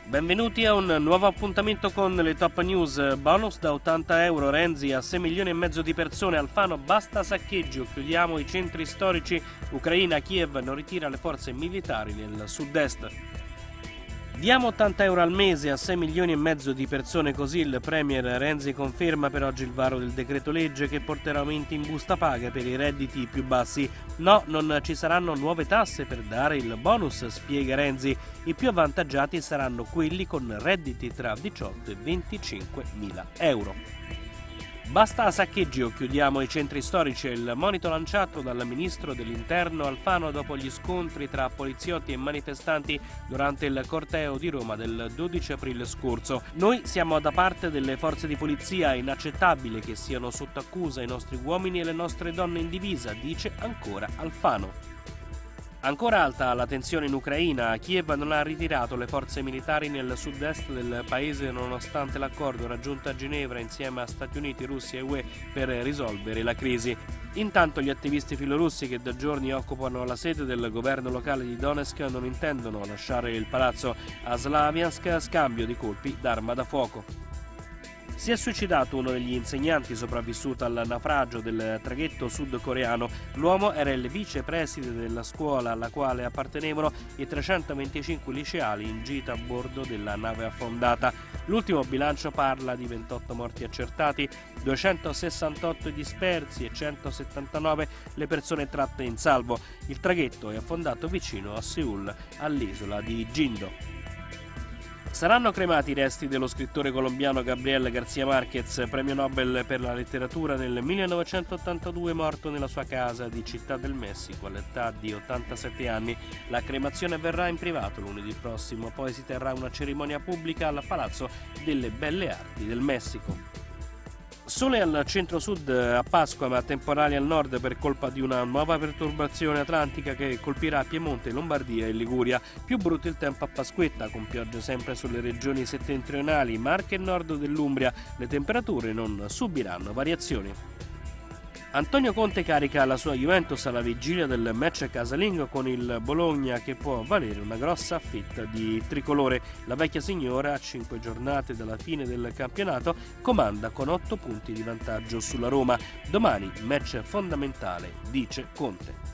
Benvenuti a un nuovo appuntamento con le top news. Bonus da 80 euro, Renzi a 6 milioni e mezzo di persone, Alfano basta saccheggio, chiudiamo i centri storici, Ucraina, Kiev non ritira le forze militari nel sud-est. Diamo 80 euro al mese a 6 milioni e mezzo di persone, così il premier Renzi conferma per oggi il varo del decreto legge che porterà aumenti in busta paga per i redditi più bassi. No, non ci saranno nuove tasse per dare il bonus, spiega Renzi. I più avvantaggiati saranno quelli con redditi tra 18 e 25 mila euro. Basta saccheggio, chiudiamo i centri storici, è il monito lanciato dal ministro dell'Interno Alfano dopo gli scontri tra poliziotti e manifestanti durante il corteo di Roma del 12 aprile scorso. Noi siamo da parte delle forze di polizia, è inaccettabile che siano sotto accusa i nostri uomini e le nostre donne in divisa, dice ancora Alfano. Ancora alta la tensione in Ucraina, Kiev non ha ritirato le forze militari nel sud-est del paese nonostante l'accordo raggiunto a Ginevra insieme a Stati Uniti, Russia e UE per risolvere la crisi. Intanto gli attivisti filorussi che da giorni occupano la sede del governo locale di Donetsk non intendono lasciare il palazzo a Slaviansk, scambio di colpi d'arma da fuoco. Si è suicidato uno degli insegnanti sopravvissuto al naufragio del traghetto sudcoreano. L'uomo era il vicepreside della scuola alla quale appartenevano i 325 liceali in gita a bordo della nave affondata. L'ultimo bilancio parla di 28 morti accertati, 268 dispersi e 179 le persone tratte in salvo. Il traghetto è affondato vicino a Seul, all'isola di Jindo. Saranno cremati i resti dello scrittore colombiano Gabriel García Márquez, premio Nobel per la letteratura nel 1982, morto nella sua casa di Città del Messico all'età di 87 anni. La cremazione avverrà in privato lunedì prossimo, poi si terrà una cerimonia pubblica al Palazzo delle Belle Arti del Messico. Sole al centro-sud a Pasqua, ma temporali al nord per colpa di una nuova perturbazione atlantica che colpirà Piemonte, Lombardia e Liguria. Più brutto il tempo a Pasquetta, con piogge sempre sulle regioni settentrionali, Marche e nord dell'Umbria. Le temperature non subiranno variazioni. Antonio Conte carica la sua Juventus alla vigilia del match casalingo con il Bologna che può valere una grossa affetta di tricolore. La vecchia signora, a 5 giornate dalla fine del campionato, comanda con 8 punti di vantaggio sulla Roma. Domani match fondamentale, dice Conte.